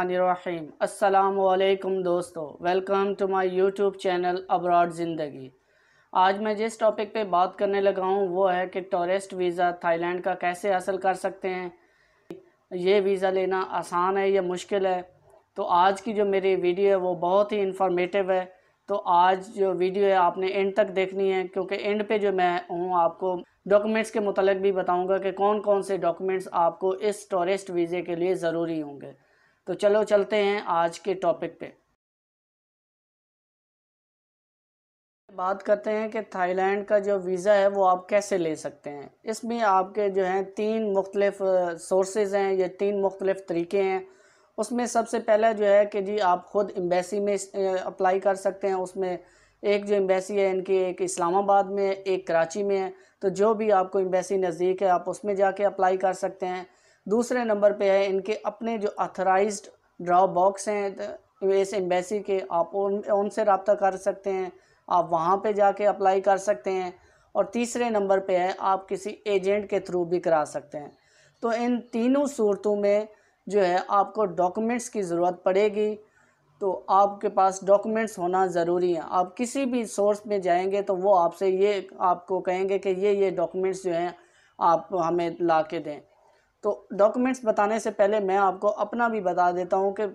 बिस्मिल्लाहिर्रहमानिर्रहीम। अस्सलामुअलैकुम दोस्तों, welcome to my YouTube channel abroad Zindagi. आज मैं जिस टॉपिक पे बात करने लगा हूँ वो है कि टूरिस्ट वीज़ा थाईलैंड का कैसे हासिल कर सकते हैं, ये वीज़ा लेना आसान है या मुश्किल है। तो आज की जो मेरी वीडियो है वो बहुत ही इंफॉर्मेटिव है। तो आज जो वीडियो है आपने एंड तक देखनी है, क्योंकि एंड पे जो मैं हूँ आपको डॉक्यूमेंट्स के मुतालिक भी बताऊंगा कि कौन कौन से डॉक्यूमेंट्स आपको इस टूरिस्ट वीज़े के लिए ज़रूरी होंगे। तो चलो चलते हैं आज के टॉपिक पे। बात करते हैं कि थाईलैंड का जो वीज़ा है वो आप कैसे ले सकते हैं। इसमें आपके जो हैं तीन मुख्तलिफ सोर्सेज हैं, ये तीन मुख्तलिफ तरीके हैं। उसमें सबसे पहला जो है कि जी आप ख़ुद एम्बेसी में अप्लाई कर सकते हैं। उसमें एक जो एम्बेसी है इनकी, एक इस्लामाबाद में है, एक कराची में है। तो जो भी आपको एम्बेसी नज़दीक है आप उसमें जाके अप्लाई कर सकते हैं। दूसरे नंबर पे है इनके अपने जो ऑथराइज्ड ड्रॉप बॉक्स हैं इस एम्बेसी के, आप उनसे रब्ता कर सकते हैं, आप वहाँ पे जाके अप्लाई कर सकते हैं। और तीसरे नंबर पे है आप किसी एजेंट के थ्रू भी करा सकते हैं। तो इन तीनों सूरतों में जो है आपको डॉक्यूमेंट्स की ज़रूरत पड़ेगी। तो आपके पास डॉक्यूमेंट्स होना ज़रूरी है। आप किसी भी सोर्स में जाएंगे तो वो आपसे ये आपको कहेंगे कि ये डॉक्यूमेंट्स जो हैं आप हमें ला के दें। तो डॉक्यूमेंट्स बताने से पहले मैं आपको अपना भी बता देता हूँ कि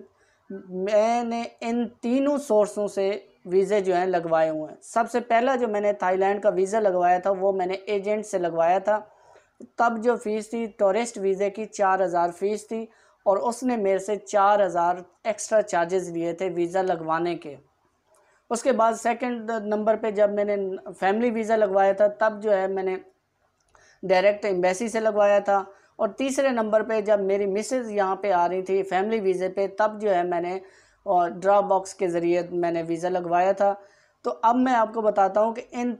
मैंने इन तीनों सोर्सों से वीज़े जो हैं लगवाए हुए हैं। सबसे पहला जो मैंने थाईलैंड का वीज़ा लगवाया था वो मैंने एजेंट से लगवाया था। तब जो फ़ीस थी टूरिस्ट वीज़े की 4000 फ़ीस थी, और उसने मेरे से 4000 एक्स्ट्रा चार्जेस लिए थे वीज़ा लगवाने के। उसके बाद सेकंड नंबर पे जब मैंने फैमिली वीज़ा लगवाया था तब जो है मैंने डायरेक्ट एम्बेसी से लगवाया था। और तीसरे नंबर पे जब मेरी मिसेज़ यहाँ पे आ रही थी फैमिली वीज़े पे, तब जो है मैंने ड्रॉप बॉक्स के ज़रिए मैंने वीज़ा लगवाया था। तो अब मैं आपको बताता हूँ कि इन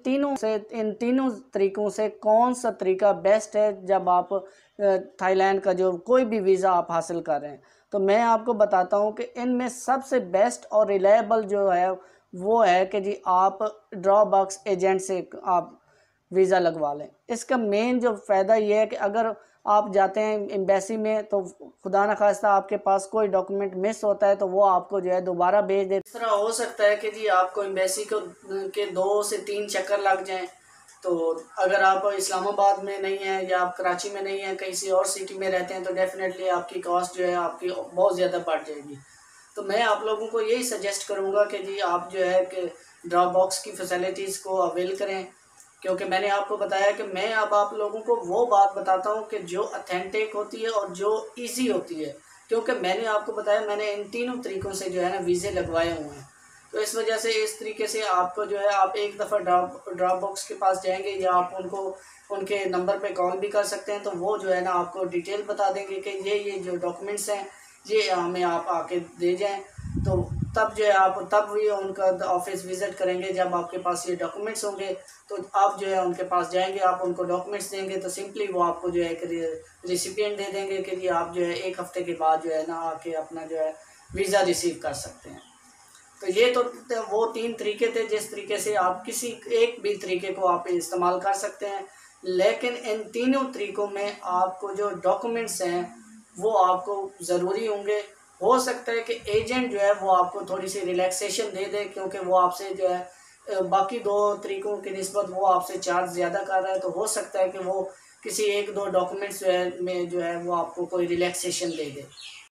तीनों तरीक़ों से कौन सा तरीका बेस्ट है जब आप थाईलैंड का जो कोई भी वीज़ा आप हासिल कर रहे हैं। तो मैं आपको बताता हूँ कि इनमें सबसे बेस्ट और रिलायबल जो है वो है कि जी आप ड्रॉप बॉक्स एजेंट से आप वीज़ा लगवा लें। इसका मेन जो फ़ायदा ये है कि अगर आप जाते हैं एम्बेसी में तो खुदा न खास्ता आपके पास कोई डॉक्यूमेंट मिस होता है तो वो आपको जो है दोबारा भेज दे। इस तरह हो सकता है कि जी आपको एम्बेसी को के 2 से 3 चक्कर लग जाएं। तो अगर आप इस्लामाबाद में नहीं हैं या आप कराची में नहीं हैं, किसी और सिटी में रहते हैं, तो डेफ़िनेटली आपकी कॉस्ट जो है आपकी बहुत ज़्यादा बढ़ जाएगी। तो मैं आप लोगों को यही सजेस्ट करूँगा कि जी आप जो है कि ड्रॉप बॉक्स की फ़ैसिलिटीज़ को अवेल करें। क्योंकि मैंने आपको बताया कि मैं अब आप लोगों को वो बात बताता हूँ कि जो ऑथेंटिक होती है और जो इजी होती है। क्योंकि मैंने आपको बताया मैंने इन तीनों तरीक़ों से जो है ना वीज़े लगवाए हुए हैं। तो इस वजह से इस तरीके से आपको जो है आप एक दफ़ा ड्रॉप बॉक्स के पास जाएंगे या आप उनको उनके नंबर पे कॉल भी कर सकते हैं। तो वो जो है ना आपको डिटेल बता देंगे कि ये जो डॉक्यूमेंट्स हैं ये हमें आप आके दे जाएं। तो तब जो है आप तब भी उनका ऑफिस विज़िट करेंगे जब आपके पास ये डॉक्यूमेंट्स होंगे। तो आप जो है उनके पास जाएंगे, आप उनको डॉक्यूमेंट्स देंगे तो सिंपली वो आपको जो है एक रिसिपिएंट दे देंगे कि जी आप जो है 1 हफ़्ते के बाद जो है ना आके अपना जो है वीज़ा रिसीव कर सकते हैं। तो ये तो वो 3 तरीके थे जिस तरीके से आप किसी एक भी तरीके को आप इस्तेमाल कर सकते हैं। लेकिन इन तीनों तरीक़ों में आपको जो डॉक्यूमेंट्स हैं वो आपको ज़रूरी होंगे। हो सकता है कि एजेंट जो है वो आपको थोड़ी सी रिलैक्सेशन दे दे, क्योंकि वो आपसे जो है बाकी 2 तरीक़ों की निस्बत वो आपसे चार्ज ज़्यादा कर रहा है। तो हो सकता है कि वो किसी 1-2 डॉक्यूमेंट्स जो है में जो है वो आपको कोई रिलैक्सेशन दे दे।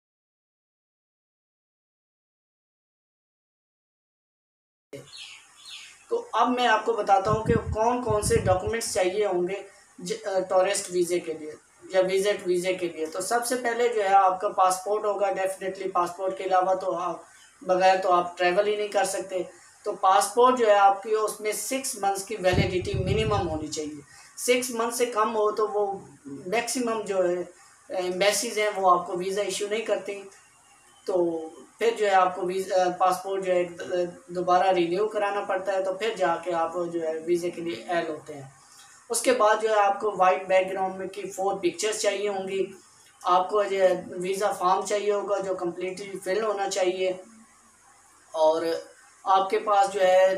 तो अब मैं आपको बताता हूँ कि कौन कौन से डॉक्यूमेंट्स चाहिए होंगे टूरिस्ट वीज़े के लिए या विज़िट वीज़े के लिए। तो सबसे पहले जो है आपका पासपोर्ट होगा। डेफिनेटली पासपोर्ट के अलावा तो आप बगैर तो आप ट्रैवल ही नहीं कर सकते। तो पासपोर्ट जो है आपकी उसमें 6 मंथ्स की वैलिडिटी मिनिमम होनी चाहिए। 6 मंथ से कम हो तो वो मैक्सिमम जो है एम्बेसीज़ हैं वो आपको वीज़ा इशू नहीं करती। तो फिर जो है आपको पासपोर्ट जो है दोबारा रिन्यू कराना पड़ता है। तो फिर जाके आप जो है वीज़े के लिए एल होते हैं। उसके बाद जो है आपको वाइट बैकग्राउंड में की 4 पिक्चर्स चाहिए होंगी। आपको जो है वीज़ा फॉर्म चाहिए होगा जो कम्प्लीटली फिल होना चाहिए। और आपके पास जो है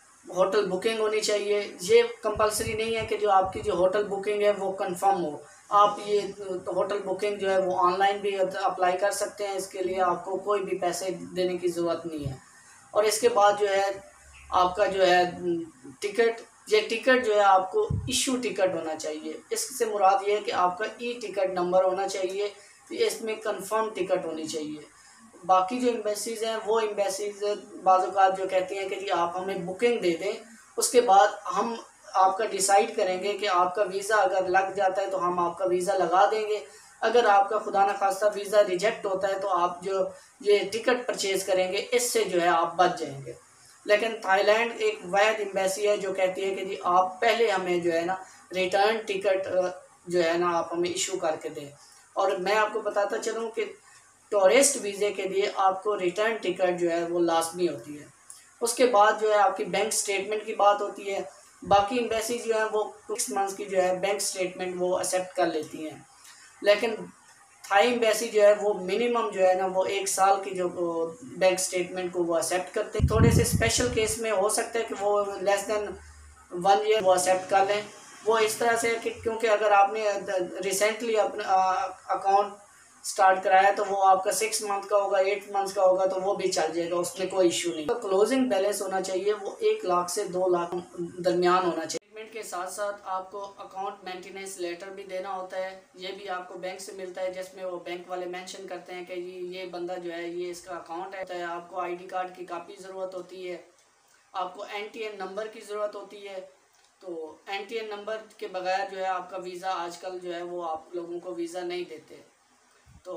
होटल बुकिंग होनी चाहिए। ये कंपलसरी नहीं है कि जो आपकी जो होटल बुकिंग है वो कंफर्म हो। आप ये होटल बुकिंग जो है वो ऑनलाइन भी अप्लाई कर सकते हैं। इसके लिए आपको कोई भी पैसे देने की ज़रूरत नहीं है। और इसके बाद जो है आपका जो है टिकट, ये टिकट जो है आपको इशू टिकट होना चाहिए। इससे मुराद ये है कि आपका ई टिकट नंबर होना चाहिए, तो इसमें कंफर्म टिकट होनी चाहिए। बाकी जो एम्बेसीज़ हैं वो एम्बेसीज़ बाज़ औक़ात जो कहती हैं कि जी आप हमें बुकिंग दे दें, उसके बाद हम आपका डिसाइड करेंगे कि आपका वीज़ा अगर लग जाता है तो हम आपका वीज़ा लगा देंगे। अगर आपका खुदा न खास्ता वीज़ा रिजेक्ट होता है तो आप जो ये टिकट परचेज़ करेंगे इससे जो है आप बच जाएंगे। लेकिन थाईलैंड एक वैध एम्बेसी है जो कहती है कि जी आप पहले हमें जो है ना रिटर्न टिकट जो है ना आप हमें इशू करके दें। और मैं आपको बताता चलूँ कि टूरिस्ट वीज़े के लिए आपको रिटर्न टिकट जो है वो लाजमी होती है। उसके बाद जो है आपकी बैंक स्टेटमेंट की बात होती है। बाकी एम्बेसी जो है वो 6 मंथ्स की जो है बैंक स्टेटमेंट वो एक्सेप्ट कर लेती हैं, लेकिन थाई एम्बेसी जो है वो मिनिमम जो है ना वो 1 साल की जो बैंक स्टेटमेंट को वो एक्सेप्ट करते हैं। थोड़े से स्पेशल केस में हो सकता है कि वो लेस देन 1 ईयर वो एक्सेप्ट कर लें। वो इस तरह से कि क्योंकि अगर आपने रिसेंटली अपना अकाउंट स्टार्ट कराया तो वो आपका 6 मंथ का होगा, 8 मंथ्स का होगा, तो वो भी चल जाएगा, उसमें कोई इशू नहीं। तो क्लोजिंग बैलेंस होना चाहिए वो 1 लाख से 2 लाख दरमियान होना चाहिए। पेमेंट के साथ साथ आपको अकाउंट मेंटेनेंस लेटर भी देना होता है। ये भी आपको बैंक से मिलता है, जिसमें वो बैंक वाले मेंशन करते हैं कि ये बंदा जो है ये इसका अकाउंट है। तो आपको आईडी कार्ड की कापी ज़रूरत होती है, आपको एनटीएन नंबर की ज़रूरत होती है। तो एनटीएन नंबर के बगैर जो है आपका वीज़ा आजकल जो है वो आप लोगों को वीज़ा नहीं देते। तो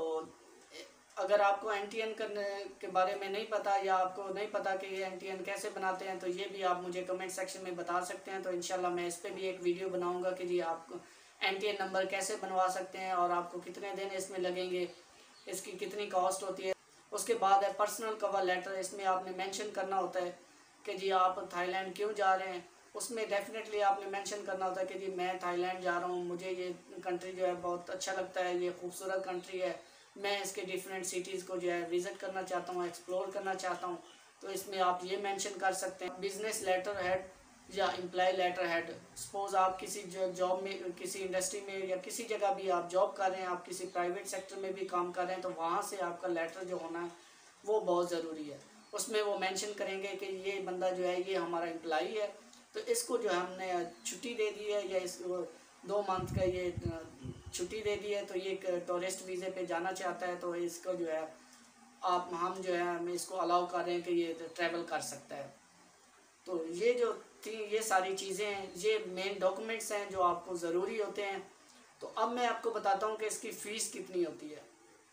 अगर आपको एनटीएन करने के बारे में नहीं पता या आपको नहीं पता कि ये एनटीएन कैसे बनाते हैं तो ये भी आप मुझे कमेंट सेक्शन में बता सकते हैं। तो इंशाल्लाह मैं इस पर भी एक वीडियो बनाऊंगा कि जी आप एनटीएन नंबर कैसे बनवा सकते हैं और आपको कितने दिन इसमें लगेंगे, इसकी कितनी कॉस्ट होती है। उसके बाद है पर्सनल कवर लेटर। इसमें आपने मेंशन करना होता है कि जी आप थाईलैंड क्यों जा रहे हैं। उसमें डेफिनेटली आपने मेंशन करना होता है कि जी मैं थाईलैंड जा रहा हूँ, मुझे ये कंट्री जो है बहुत अच्छा लगता है, ये खूबसूरत कंट्री है, मैं इसके डिफरेंट सिटीज़ को जो है विज़िट करना चाहता हूँ, एक्सप्लोर करना चाहता हूँ। तो इसमें आप ये मेंशन कर सकते हैं। बिज़नेस लेटर हेड या एम्प्लॉय लेटर हेड, सपोज़ आप किसी जॉब में, किसी इंडस्ट्री में या किसी जगह भी आप जॉब कर रहे हैं, आप किसी प्राइवेट सेक्टर में भी काम कर रहे हैं, तो वहाँ से आपका लेटर जो होना है वो बहुत ज़रूरी है। उसमें वो मेंशन करेंगे कि ये बंदा जो है ये हमारा एम्प्लॉई है, तो इसको जो है हमने छुट्टी दे दी है या इस 2 मंथ का ये छुट्टी दे दी है, तो ये टूरिस्ट वीज़े पे जाना चाहता है, तो इसको जो है हम जो है हम इसको अलाउ कर रहे हैं कि ये ट्रैवल कर सकता है। तो ये जो थी ये सारी चीज़ें हैं, ये मेन डॉक्यूमेंट्स हैं जो आपको ज़रूरी होते हैं। तो अब मैं आपको बताता हूँ कि इसकी फ़ीस कितनी होती है।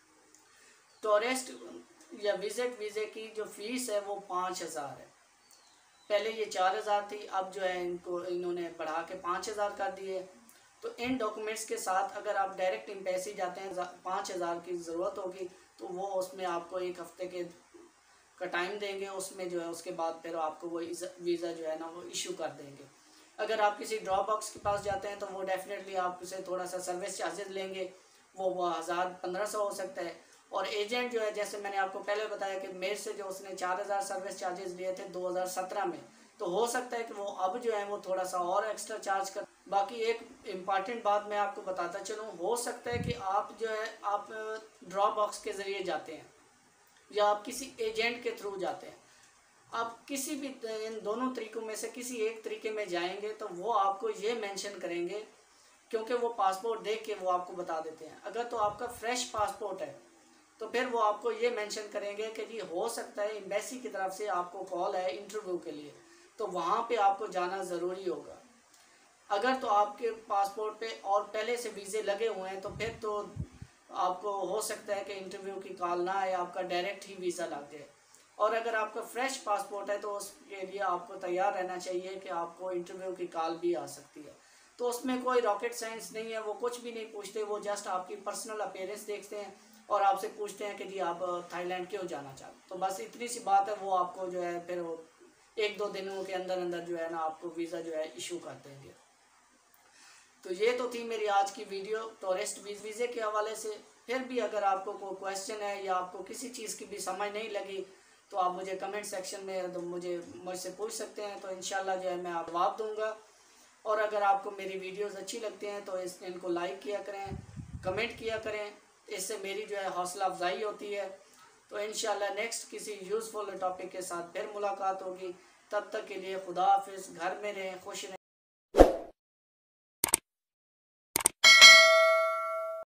टूरिस्ट या विज़िट वीज़े की जो फ़ीस है वो 5,000 है। पहले ये 4,000 थी, अब जो है इन्होंने बढ़ा के 5,000 कर दिए। तो इन डॉक्यूमेंट्स के साथ अगर आप डायरेक्ट एम्बेसी जाते हैं 5,000 की ज़रूरत होगी, तो वो उसमें आपको 1 हफ़्ते के का टाइम देंगे। उसमें जो है उसके बाद फिर आपको वो वीज़ा जो है ना वो इशू कर देंगे। अगर आप किसी ड्रॉप बॉक्स के पास जाते हैं तो वो डेफिनेटली आपसे थोड़ा सा सर्विस चार्जेस लेंगे, वो 1,000-1,500 हो सकता है। और एजेंट जो है, जैसे मैंने आपको पहले बताया कि मेरे से जो उसने 4,000 सर्विस चार्जेस लिए थे 2017 में, तो हो सकता है कि वो अब जो है वो थोड़ा सा और एक्स्ट्रा चार्ज कर। बाकी एक इम्पॉर्टेंट बात मैं आपको बताता चलूँ, हो सकता है कि आप जो है आप ड्रॉप बॉक्स के ज़रिए जाते हैं या आप किसी एजेंट के थ्रू जाते हैं। आप किसी भी इन दोनों तरीकों में से किसी एक तरीके में जाएंगे तो वो आपको ये मेंशन करेंगे, क्योंकि वो पासपोर्ट देख के वो आपको बता देते हैं। अगर तो आपका फ्रेश पासपोर्ट है तो फिर वो आपको ये मेंशन करेंगे कि जी हो सकता है एम्बेसी की तरफ से आपको कॉल है इंटरव्यू के लिए, तो वहाँ पे आपको जाना ज़रूरी होगा। अगर तो आपके पासपोर्ट पे और पहले से वीज़े लगे हुए हैं तो फिर तो आपको हो सकता है कि इंटरव्यू की कॉल ना आए, आपका डायरेक्ट ही वीज़ा लग जाए। और अगर आपका फ्रेश पासपोर्ट है तो उसके लिए आपको तैयार रहना चाहिए कि आपको इंटरव्यू की कॉल भी आ सकती है। तो उसमें कोई रॉकेट साइंस नहीं है, वो कुछ भी नहीं पूछते, वो जस्ट आपकी पर्सनल अपीयरेंस देखते हैं और आपसे पूछते हैं कि जी आप थाईलैंड क्यों जाना चाहते। तो बस इतनी सी बात है, वो आपको जो है फिर वो 1-2 दिनों के अंदर अंदर जो है ना आपको वीज़ा जो है इशू कर देंगे। तो ये तो थी मेरी आज की वीडियो टूरिस्ट वीज़े के हवाले से। फिर भी अगर आपको कोई क्वेश्चन है या आपको किसी चीज़ की भी समझ नहीं लगी तो आप मुझे कमेंट सेक्शन में तो मुझसे पूछ सकते हैं, तो इंशाल्लाह जो है मैं आप जवाब दूंगा। और अगर आपको मेरी वीडियोस अच्छी लगती हैं तो इनको लाइक किया करें, कमेंट किया करें, इससे मेरी जो है हौसला अफजाई होती है। तो इंशाल्लाह नेक्स्ट किसी यूज़फुल टॉपिक के साथ फिर मुलाकात होगी। तब तक के लिए खुदा हाफिज़, घर में रहें, खुश रहें।